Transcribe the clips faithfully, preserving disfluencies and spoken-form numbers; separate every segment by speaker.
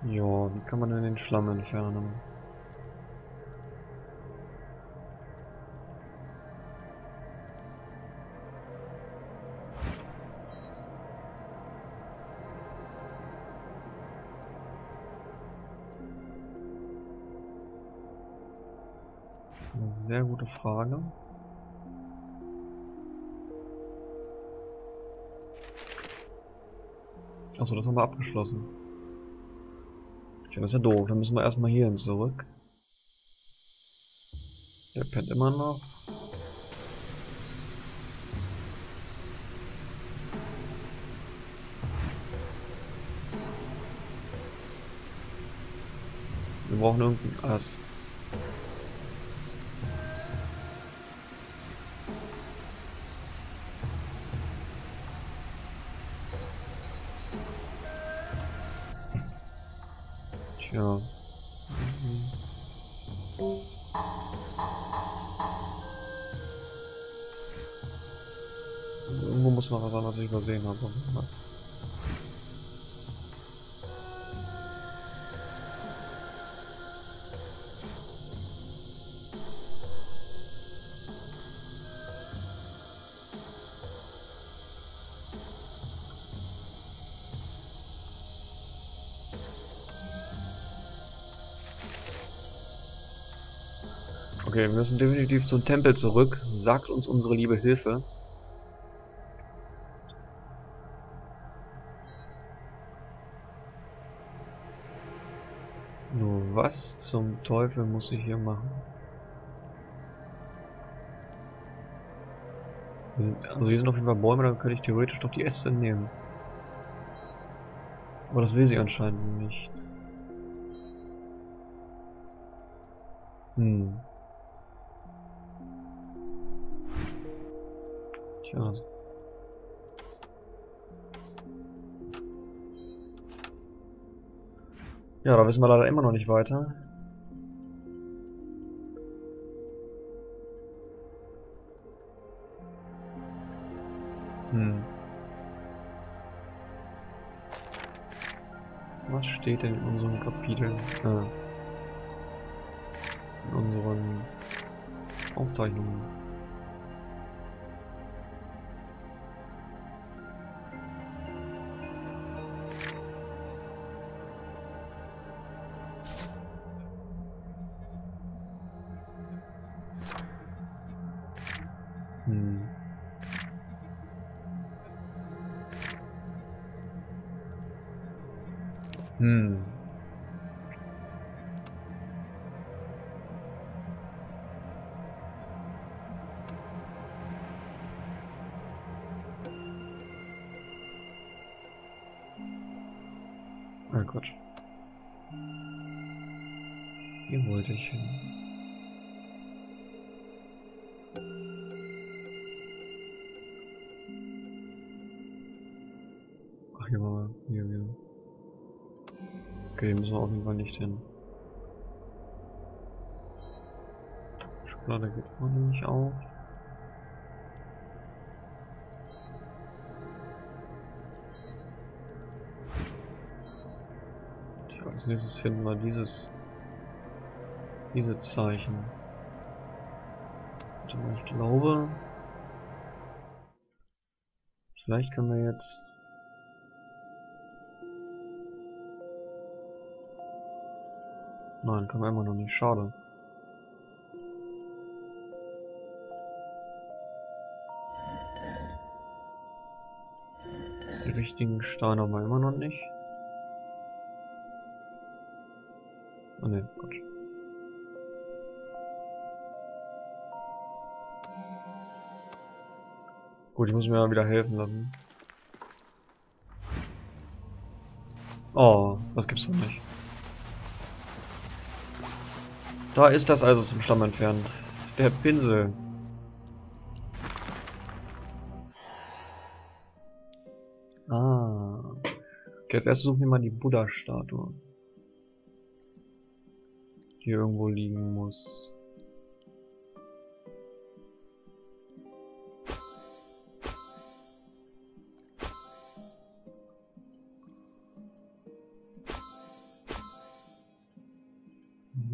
Speaker 1: Ja, wie kann man denn den Schlamm entfernen? Das ist eine sehr gute Frage. Achso, das haben wir abgeschlossen. Tja, das ist ja doof. Dann müssen wir erstmal hierhin zurück. Der pennt immer noch. Wir brauchen irgendeinen Ast. Tja. Mhm. Irgendwo muss noch was sein, was ich übersehen habe. Was? Okay, wir müssen definitiv zum Tempel zurück. Sagt uns unsere liebe Hilfe. Nur was zum Teufel muss ich hier machen? Wir sind, also hier sind auf jeden Fall Bäume, dann könnte ich theoretisch doch die Äste nehmen. Aber das will sie anscheinend nicht. Hm. Tja. Ja, da wissen wir leider immer noch nicht weiter. Hm. Was steht denn in unseren Kapiteln? Äh, in unseren Aufzeichnungen? Hm. Hm. Ah Gott. Hier wollte ich hin. Ach, hier war hier wieder. Okay, hier müssen wir auf jeden Fall nicht hin. Schublade geht auch nicht auf. Tja, als nächstes finden wir dieses diese Zeichen. Warte mal, ich glaube, vielleicht können wir jetzt. Nein, können wir immer noch nicht. Schade. Die richtigen Steine haben wir immer noch nicht. Oh ne, Gott. Gut, ich muss mir ja wieder helfen lassen. Oh, das gibt's doch nicht. Da ist das also zum Schlamm entfernt. Der Pinsel. Ah. Okay, als erstes suchen wir mal die Buddha-Statue. Die hier irgendwo liegen muss.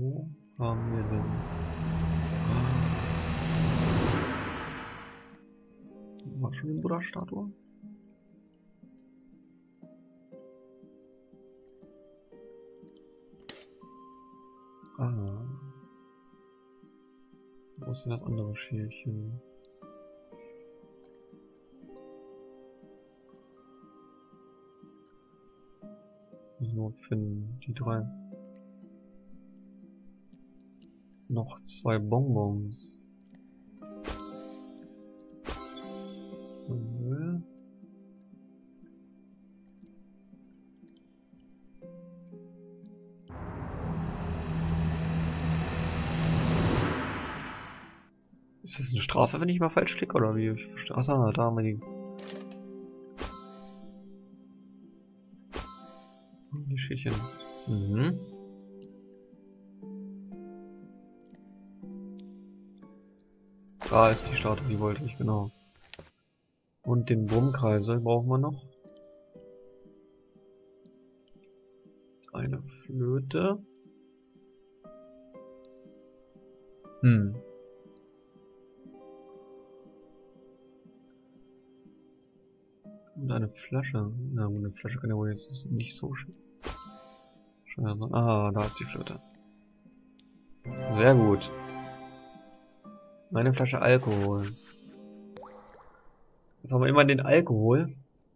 Speaker 1: Wo haben wir denn? War schon die Buddha-Statue? Ah. Wo ist denn das andere Schälchen? Nur finden die drei. Noch zwei Bonbons. Mhm. Ist das eine Strafe, wenn ich mal falsch klicke, oder wie? Ich verstehe. Achso, da haben wir die. Die Schälchen. Mhm. Da ist die Statue, die wollte ich, genau. Und den Brummkreisel brauchen wir noch. Eine Flöte. Hm. Und eine Flasche. Na gut, eine Flasche kann ja wohl jetzt nicht so schön sein. Ah, da ist die Flöte. Sehr gut. Eine Flasche Alkohol. Jetzt haben wir immer den Alkohol.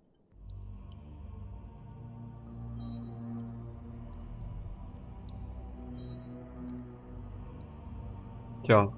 Speaker 1: Tja.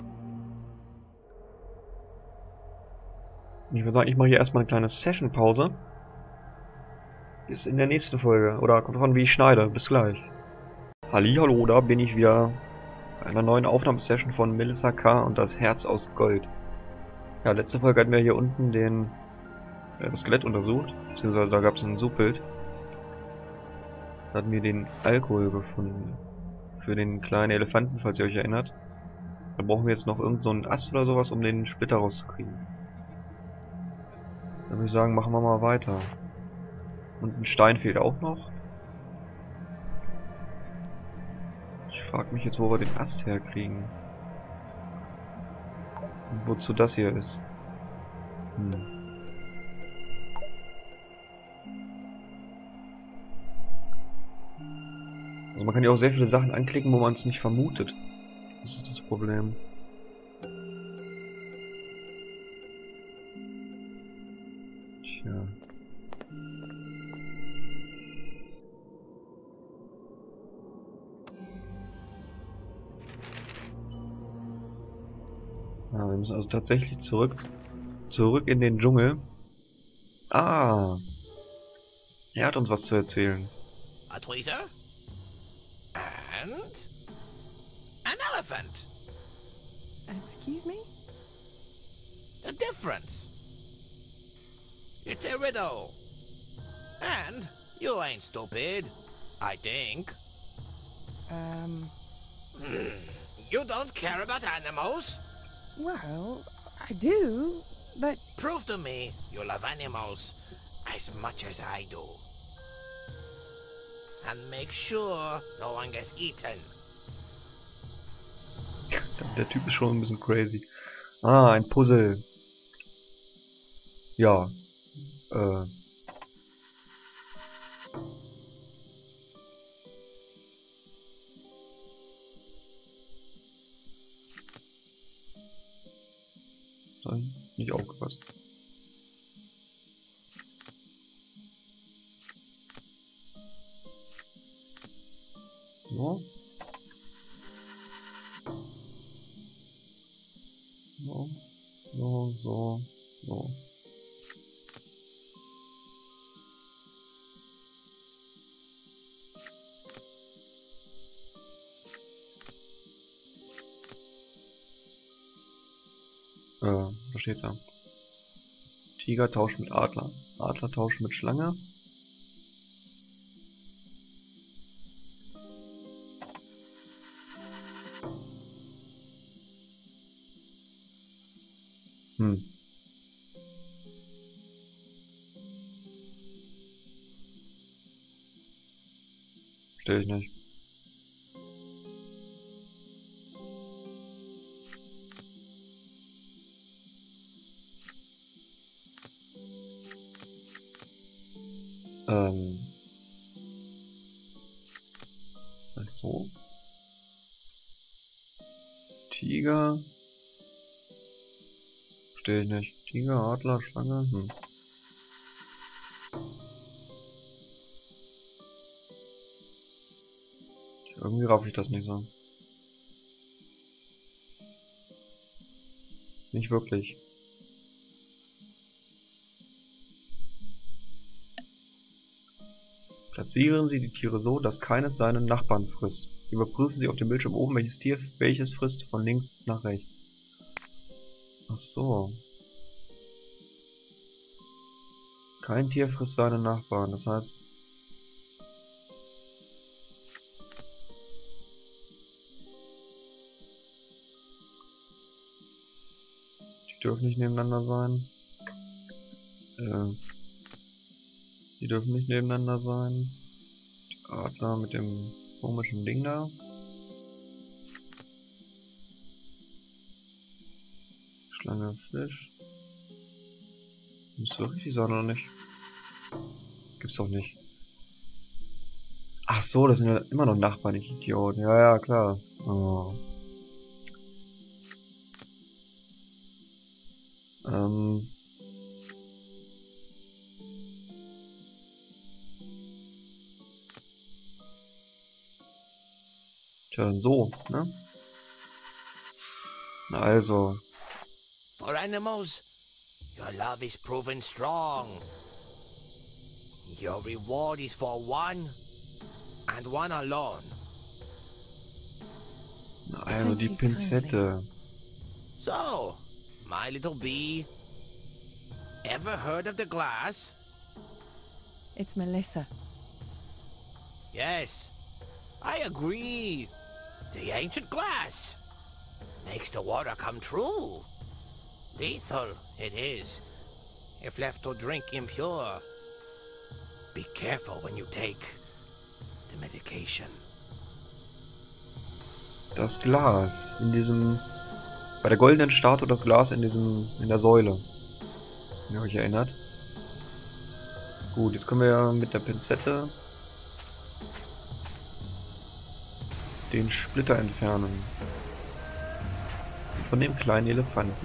Speaker 1: Ich würde sagen, ich mache hier erstmal eine kleine Session-Pause. Bis in der nächsten Folge. Oder kommt davon, wie ich schneide. Bis gleich. Hallihallo, da bin ich wieder. Bei einer neuen Aufnahmesession von Melissa K. und das Herz aus Gold. Ja, letzte Folge hatten wir hier unten den, äh, das Skelett untersucht. Beziehungsweise da gab es ein Subbild. Da hatten wir den Alkohol gefunden. Für den kleinen Elefanten, falls ihr euch erinnert. Da brauchen wir jetzt noch irgend so einen Ast oder sowas, um den Splitter rauszukriegen. Dann würde ich sagen, machen wir mal weiter. Und ein Stein fehlt auch noch. Ich frage mich jetzt, wo wir den Ast herkriegen. Und wozu das hier ist. Hm. Also man kann ja auch sehr viele Sachen anklicken, wo man es nicht vermutet. Das ist das Problem. Tja. Ah, wir müssen also tatsächlich zurück, zurück in den Dschungel. Ah, er hat uns was zu erzählen.
Speaker 2: A tweezer? And an elephant.
Speaker 3: Excuse me?
Speaker 2: The difference. It's a riddle. And you ain't stupid, I think.
Speaker 3: Um,
Speaker 2: Hmm. You don't care about animals?
Speaker 3: well, I do, but
Speaker 2: Prove to me you love animals as much as I do. And make sure no one gets eaten.
Speaker 1: Der Typ ist schon ein bisschen crazy. Ah, ein Puzzle. Ja. Äh. Nein, nicht aufgepasst. So. So, so, so, so. Äh, da steht's ja. Tiger tauscht mit Adler. Adler tauscht mit Schlange. Hm. Verstehe ich nicht. Ähm. So. Tiger. Verstehe ich nicht. Tiger, Adler, Schlange. Hm. Irgendwie raff ich das nicht so. Nicht wirklich. Platzieren Sie die Tiere so, dass keines seinen Nachbarn frisst. Überprüfen Sie auf dem Bildschirm oben, welches Tier welches frisst, von links nach rechts. Ach so. Kein Tier frisst seinen Nachbarn, das heißt... Die dürfen nicht nebeneinander sein. Äh... Die dürfen nicht nebeneinander sein. Die Adler mit dem komischen Ding da. Schlange, Fisch. Müsste doch richtig sein, oder nicht? Das gibt's doch nicht. Ach so, das sind ja immer noch Nachbarn, ich Idiot. Ja, ja, klar. Oh. Ähm... Tja, dann so, ne? Na also.
Speaker 2: For animals, your love is proven strong. Your reward is for one, and one alone.
Speaker 1: Na also, die Pinzette.
Speaker 2: So, my little bee, ever heard of the glass?
Speaker 3: It's Melissa.
Speaker 2: Yes, I agree. The ancient glass makes the water come true. Lethal it is, if left to drink impure. Be careful when you take the medication.
Speaker 1: Das Glas in diesem, bei der goldenen Statue, das Glas in diesem, in der Säule. Wenn ihr euch erinnert. Gut, jetzt können wir ja mit der Pinzette den Splitter entfernen. Von dem kleinen Elefanten.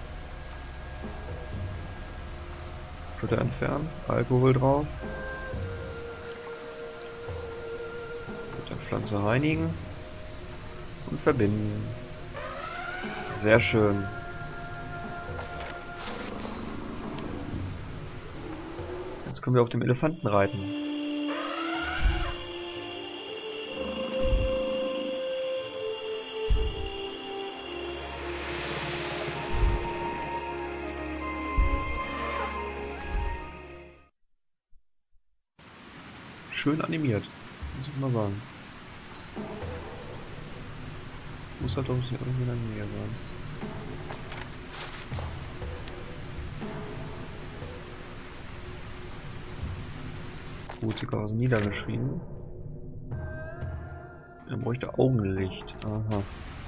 Speaker 1: Splitter entfernen, Alkohol drauf. Mit der Pflanze reinigen. Und verbinden. Sehr schön. Jetzt können wir auf dem Elefanten reiten. Schön animiert, muss ich mal sagen. Muss halt auch irgendwie in der Nähe sein. Gut, sogar was niedergeschrieben. Er bräuchte Augenlicht. Aha.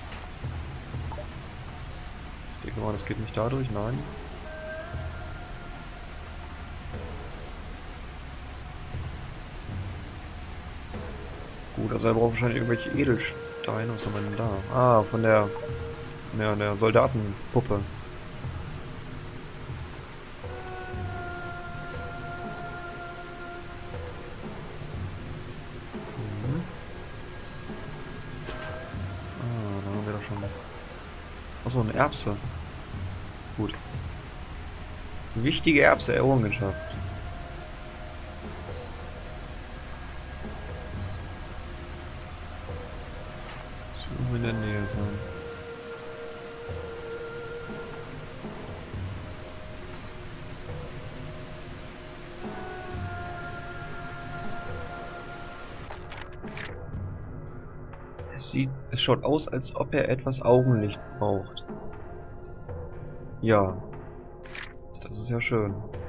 Speaker 1: Ich denke mal, das geht nicht dadurch, nein. Gut, also er braucht wahrscheinlich irgendwelche Edelsteine. Was haben wir denn da? Ah, von der, von der, der Soldatenpuppe. Mhm. Ah, da haben wir doch schon. Achso, eine Erbse. Gut. Wichtige Erbse, Errungenschaft. In der Nähe sein. Es sieht, es schaut aus, als ob er etwas Augenlicht braucht. Ja, das ist ja schön.